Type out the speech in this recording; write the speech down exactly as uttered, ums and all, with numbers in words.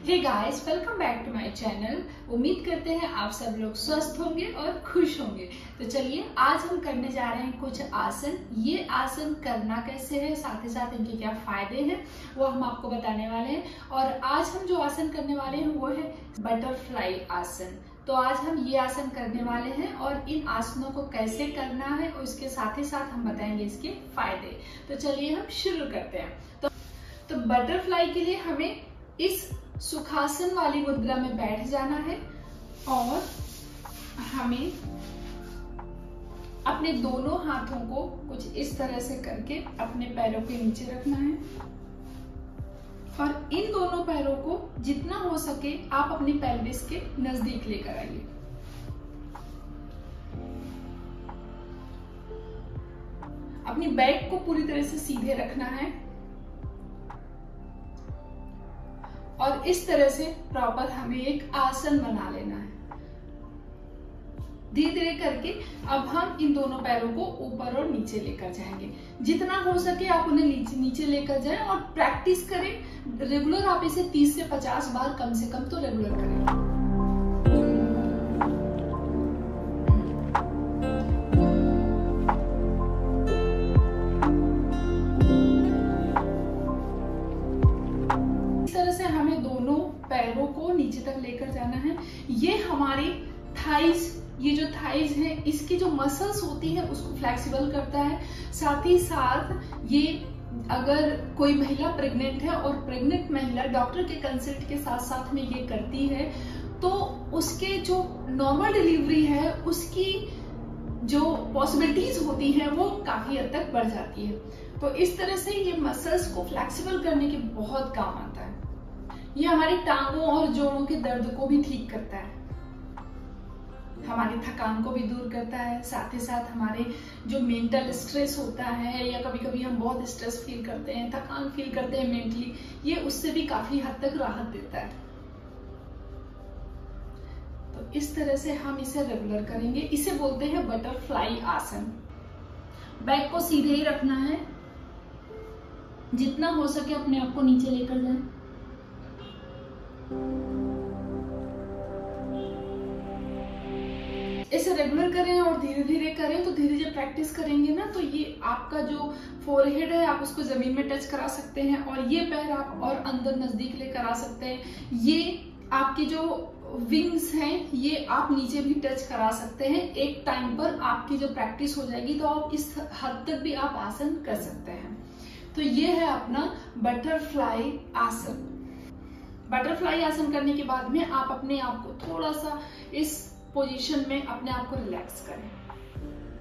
Hey guys, welcome back to my channel. उम्मीद करते हैं आप सब लोग स्वस्थ होंगे और खुश होंगे। तो चलिए आज हम करने जा रहे हैं कुछ आसन। ये आसन करना कैसे है, साथ ही साथ इनके क्या फायदे हैं वो हम आपको बताने वाले हैं। और आज हम जो आसन करने वाले हैं वो है बटरफ्लाई आसन। तो आज हम ये आसन करने वाले हैं और इन आसनों को कैसे करना है और इसके साथ ही साथ हम बताएंगे इसके फायदे। तो चलिए हम शुरू करते हैं। तो, तो बटरफ्लाई के लिए हमें इस सुखासन वाली मुद्रा में बैठ जाना है और हमें अपने दोनों हाथों को कुछ इस तरह से करके अपने पैरों के नीचे रखना है और इन दोनों पैरों को जितना हो सके आप अपनी पेल्विस के नजदीक लेकर आइए। अपनी बैक को पूरी तरह से सीधे रखना है और इस तरह से प्रॉपर हमें एक आसन बना लेना है। धीरे धीरे करके अब हम इन दोनों पैरों को ऊपर और नीचे लेकर जाएंगे। जितना हो सके आप उन्हें नीचे नीचे लेकर जाएं और प्रैक्टिस करें। रेगुलर आप इसे तीस से पचास बार कम से कम तो रेगुलर करें। पैरों को नीचे तक लेकर जाना है। ये हमारी थाइज, ये जो थाइज है इसकी जो मसल्स होती है उसको फ्लेक्सिबल करता है। साथ ही साथ ये अगर कोई महिला प्रेग्नेंट है और प्रेग्नेंट महिला डॉक्टर के कंसल्ट के साथ साथ में ये करती है तो उसके जो नॉर्मल डिलीवरी है उसकी जो पॉसिबिलिटीज होती हैं वो काफी हद तक बढ़ जाती है। तो इस तरह से ये मसल्स को फ्लेक्सिबल करने के बहुत काम आता है। ये हमारी टांगों और जोड़ों के दर्द को भी ठीक करता है, हमारी थकान को भी दूर करता है। साथ ही साथ हमारे जो मेंटल स्ट्रेस होता है या कभी कभी हम बहुत स्ट्रेस फील करते हैं, थकान फील करते हैं मेंटली, ये उससे भी काफी हद तक राहत देता है। तो इस तरह से हम इसे रेगुलर करेंगे। इसे बोलते हैं बटरफ्लाई आसन। बैक को सीधे ही रखना है, जितना हो सके अपने आप को नीचे लेकर जाए। इसे रेगुलर करें और धीरे धीरे करें। तो धीरे धीरे प्रैक्टिस करेंगे ना तो ये आपका जो फोरहेड है आप उसको जमीन में टच करा सकते हैं और ये पैर आप और अंदर नजदीक लेकर आ सकते हैं। ये आपकी जो विंग्स हैं ये आप नीचे भी टच करा सकते हैं। एक टाइम पर आपकी जो प्रैक्टिस हो जाएगी तो आप इस हद तक भी आप आसन कर सकते हैं। तो ये है अपना बटरफ्लाई आसन। बटरफ्लाई आसन करने के बाद में आप अपने आप को थोड़ा सा इस पोजीशन में अपने आप को रिलैक्स करें।